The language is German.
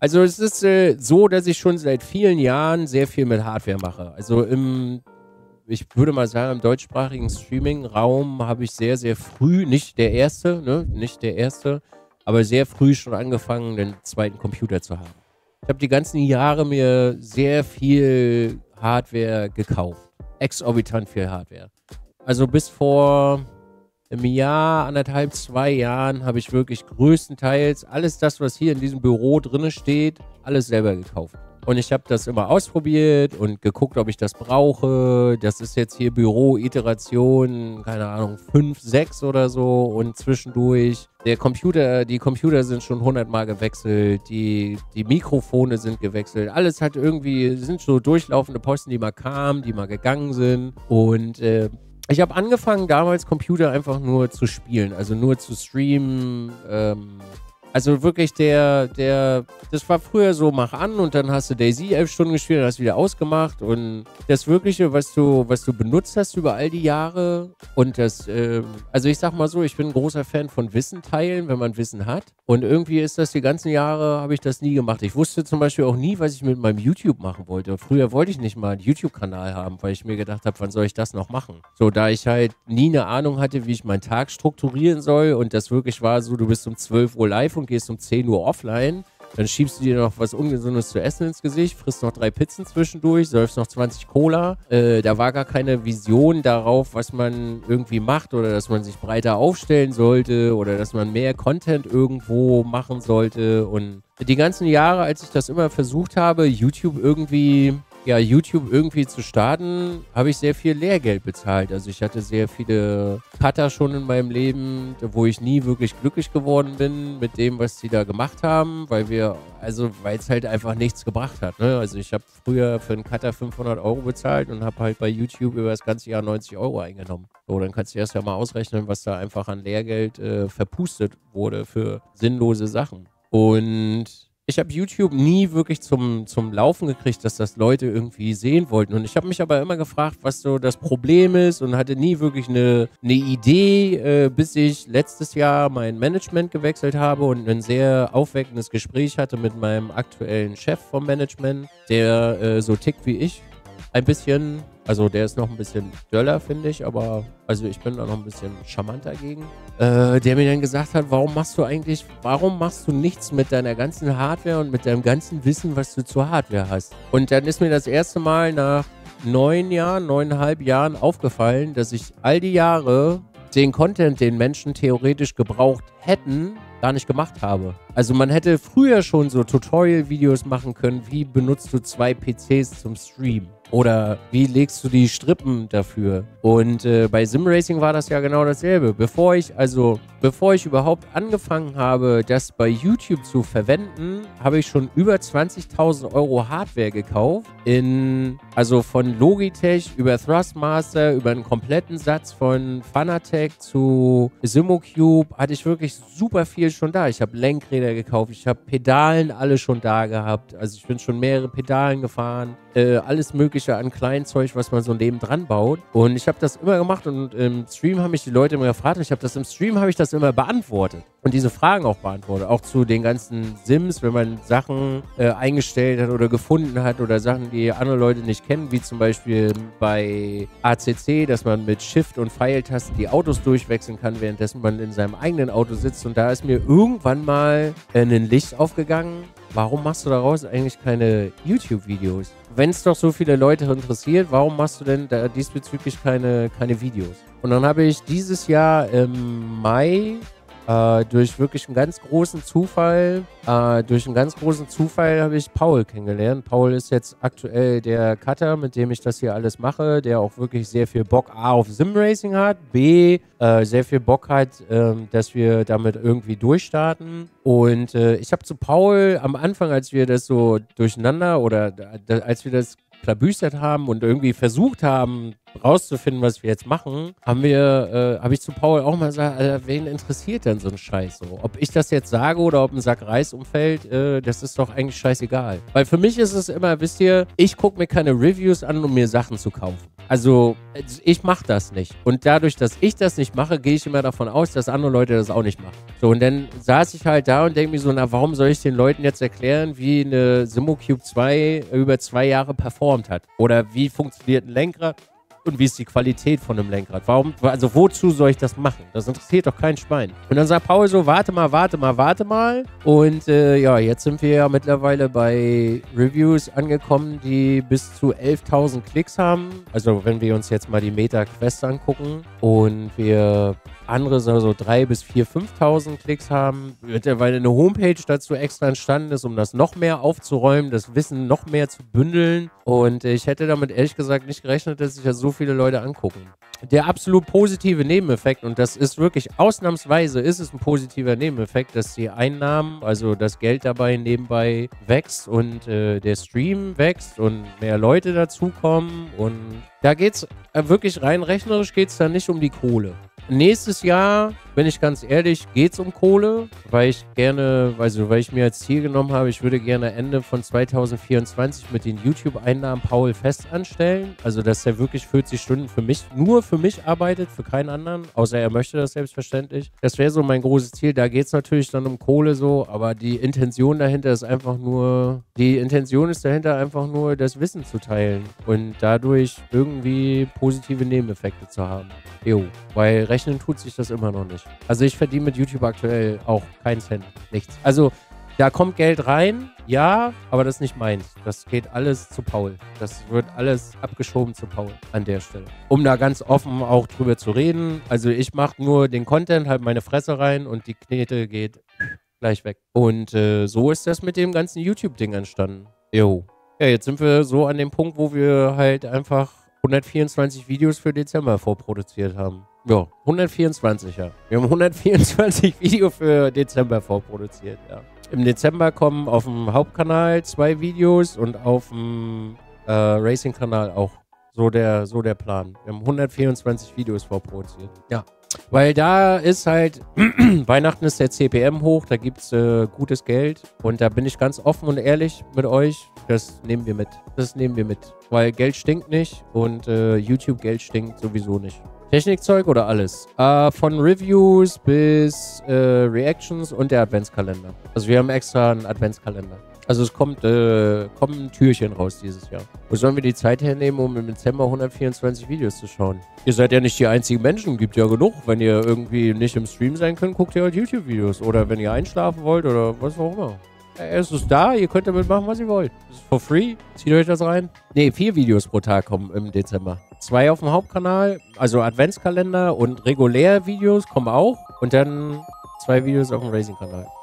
Also es ist so, dass ich schon seit vielen Jahren sehr viel mit Hardware mache. Also ich würde mal sagen, im deutschsprachigen Streaming-Raum habe ich sehr, sehr früh, nicht der Erste, ne, nicht der Erste, aber sehr früh schon angefangen, den zweiten Computer zu haben. Ich habe die ganzen Jahre mir sehr viel Hardware gekauft. Exorbitant viel Hardware. Also bis vor einem Jahr, 1,5, 2 Jahren habe ich wirklich größtenteils alles das, was hier in diesem Büro drin steht, alles selber gekauft. Und ich habe das immer ausprobiert und geguckt, ob ich das brauche. Das ist jetzt hier Büro-Iteration, keine Ahnung, 5, 6 oder so. Und zwischendurch, die Computer sind schon 100-mal gewechselt. Die Mikrofone sind gewechselt. Alles hat irgendwie, sind so durchlaufende Posten, die mal kamen, die mal gegangen sind. Und ich habe angefangen, damals Computer einfach nur zu spielen, also nur zu streamen. Also wirklich das war früher so, mach an und dann hast du DayZ 11 Stunden gespielt, dann hast du wieder ausgemacht und das Wirkliche, was du benutzt hast über all die Jahre und also ich sag mal so, ich bin ein großer Fan von Wissen teilen, wenn man Wissen hat und irgendwie ist das die ganzen Jahre, habe ich das nie gemacht. Ich wusste zum Beispiel auch nie, was ich mit meinem YouTube machen wollte. Früher wollte ich nicht mal einen YouTube-Kanal haben, weil ich mir gedacht habe, wann soll ich das noch machen? So, da ich halt nie eine Ahnung hatte, wie ich meinen Tag strukturieren soll und das wirklich war so, du bist um 12 Uhr live und gehst um 10 Uhr offline, dann schiebst du dir noch was Ungesundes zu essen ins Gesicht, frisst noch 3 Pizzen zwischendurch, säufst noch 20 Cola. Da war gar keine Vision darauf, was man irgendwie macht oder dass man sich breiter aufstellen sollte oder dass man mehr Content irgendwo machen sollte. Und die ganzen Jahre, als ich das immer versucht habe, YouTube irgendwie zu starten, habe ich sehr viel Lehrgeld bezahlt. Also ich hatte sehr viele Cutter schon in meinem Leben, wo ich nie wirklich glücklich geworden bin mit dem, was die da gemacht haben, weil es halt einfach nichts gebracht hat. Ne? Also ich habe früher für einen Cutter 500 Euro bezahlt und habe halt bei YouTube über das ganze Jahr 90 Euro eingenommen. So, dann kannst du erst ja mal ausrechnen, was da einfach an Lehrgeld verpustet wurde für sinnlose Sachen. Und ich habe YouTube nie wirklich zum Laufen gekriegt, dass das Leute irgendwie sehen wollten. Und ich habe mich aber immer gefragt, was so das Problem ist und hatte nie wirklich eine Idee, bis ich letztes Jahr mein Management gewechselt habe und ein sehr aufweckendes Gespräch hatte mit meinem aktuellen Chef vom Management, der so tickt wie ich. Ein bisschen, also der ist noch ein bisschen döller, finde ich, aber also ich bin da noch ein bisschen charmanter gegen. Der mir dann gesagt hat, warum machst du nichts mit deiner ganzen Hardware und mit deinem ganzen Wissen, was du zur Hardware hast? Und dann ist mir das erste Mal nach 9,5 Jahren aufgefallen, dass ich all die Jahre den Content, den Menschen theoretisch gebraucht hätten, gar nicht gemacht habe. Also man hätte früher schon so Tutorial-Videos machen können, wie benutzt du 2 PCs zum Stream? Oder wie legst du die Strippen dafür? Und bei Simracing war das ja genau dasselbe. Bevor ich überhaupt angefangen habe, das bei YouTube zu verwenden, habe ich schon über 20.000 Euro Hardware gekauft. Also von Logitech über Thrustmaster, über einen kompletten Satz von Fanatec zu Simocube, hatte ich wirklich super viel schon da. Ich habe Lenkräder gekauft, ich habe Pedalen alle schon da gehabt. Also ich bin schon mehrere Pedalen gefahren. Alles mögliche an Kleinzeug, was man so nebendran baut. Und ich habe das immer gemacht und im Stream haben mich die Leute immer gefragt und im Stream habe ich das immer beantwortet. Und diese Fragen auch beantwortet. Auch zu den ganzen Sims, wenn man Sachen eingestellt hat oder gefunden hat oder Sachen, die andere Leute nicht kennen, wie zum Beispiel bei ACC, dass man mit Shift und Pfeiltasten die Autos durchwechseln kann, währenddessen man in seinem eigenen Auto sitzt. Und da ist mir irgendwann mal ein Licht aufgegangen. Warum machst du daraus eigentlich keine YouTube-Videos? Wenn es doch so viele Leute interessiert, warum machst du denn da diesbezüglich keine Videos? Und dann habe ich dieses Jahr im Mai durch wirklich einen ganz großen Zufall, habe ich Paul kennengelernt. Paul ist jetzt aktuell der Cutter, mit dem ich das hier alles mache, der auch wirklich sehr viel Bock A auf Simracing hat, B sehr viel Bock hat, dass wir damit irgendwie durchstarten. Und ich habe zu Paul am Anfang, als wir das so durcheinander oder als wir das klabüstert haben und irgendwie versucht haben, rauszufinden, was wir jetzt machen, habe ich zu Paul auch mal gesagt, Alter, wen interessiert denn so ein Scheiß so? Ob ich das jetzt sage oder ob ein Sack Reis umfällt, das ist doch eigentlich scheißegal. Weil für mich ist es immer, wisst ihr, ich gucke mir keine Reviews an, um mir Sachen zu kaufen. Also, ich mache das nicht. Und dadurch, dass ich das nicht mache, gehe ich immer davon aus, dass andere Leute das auch nicht machen. So, und dann saß ich halt da und denke mir so, na, warum soll ich den Leuten jetzt erklären, wie eine SimmoCube 2 über 2 Jahre performt hat? Oder wie funktioniert ein Lenkrad? Und wie ist die Qualität von einem Lenkrad? Warum, also wozu soll ich das machen? Das interessiert doch kein Schwein. Und dann sagt Paul so, warte mal. Und ja, jetzt sind wir ja mittlerweile bei Reviews angekommen, die bis zu 11.000 Klicks haben. Also wenn wir uns jetzt mal die Meta Quest angucken und wir andere so 3.000 bis 4.000, 5.000 Klicks haben, mittlerweile eine Homepage dazu extra entstanden ist, um das noch mehr aufzuräumen, das Wissen noch mehr zu bündeln. Und ich hätte damit ehrlich gesagt nicht gerechnet, dass sich das so viele Leute angucken. Der absolut positive Nebeneffekt, und das ist wirklich ausnahmsweise, ist es ein positiver Nebeneffekt, dass die Einnahmen, also das Geld dabei nebenbei wächst und der Stream wächst und mehr Leute dazukommen. Und da geht's wirklich rein rechnerisch, geht's da nicht um die Kohle. Nächstes Jahr, bin ich ganz ehrlich, geht es um Kohle, weil ich gerne, also weil ich mir als Ziel genommen habe, ich würde gerne Ende von 2024 mit den YouTube-Einnahmen Paul fest anstellen. Also, dass er wirklich 40 Stunden für mich, nur für mich arbeitet, für keinen anderen, außer er möchte das selbstverständlich. Das wäre so mein großes Ziel. Da geht es natürlich dann um Kohle so, aber die Intention dahinter ist einfach nur, das Wissen zu teilen und dadurch irgendwie positive Nebeneffekte zu haben. Jo, weil rechnen tut sich das immer noch nicht. Also ich verdiene mit YouTube aktuell auch keinen Cent, nichts. Also da kommt Geld rein, ja, aber das ist nicht meins. Das geht alles zu Paul. Das wird alles abgeschoben zu Paul an der Stelle. Um da ganz offen auch drüber zu reden. Also ich mache nur den Content, halt meine Fresse rein und die Knete geht gleich weg. Und so ist das mit dem ganzen YouTube-Ding entstanden. Jo. Ja, jetzt sind wir so an dem Punkt, wo wir halt einfach 124 Videos für Dezember vorproduziert haben. Ja, 124, ja. Wir haben 124 Videos für Dezember vorproduziert, ja. Im Dezember kommen auf dem Hauptkanal 2 Videos und auf dem Racing-Kanal auch. So der Plan. Wir haben 124 Videos vorproduziert. Ja. Weil da ist halt, Weihnachten ist der CPM hoch, da gibt es gutes Geld. Und da bin ich ganz offen und ehrlich mit euch. Das nehmen wir mit. Weil Geld stinkt nicht und YouTube-Geld stinkt sowieso nicht. Technikzeug oder alles? Von Reviews bis Reactions und der Adventskalender. Also wir haben extra einen Adventskalender. Also es kommen Türchen raus dieses Jahr. Wo sollen wir die Zeit hernehmen, um im Dezember 124 Videos zu schauen? Ihr seid ja nicht die einzigen Menschen, gibt ja genug. Wenn ihr irgendwie nicht im Stream sein könnt, guckt ihr halt YouTube-Videos. Oder wenn ihr einschlafen wollt oder was auch immer. Es ist da, ihr könnt damit machen, was ihr wollt. Das ist for free. Zieht euch das rein. Ne, 4 Videos pro Tag kommen im Dezember. 2 auf dem Hauptkanal, also Adventskalender und regulär Videos kommen auch. Und dann 2 Videos auf dem Racing-Kanal.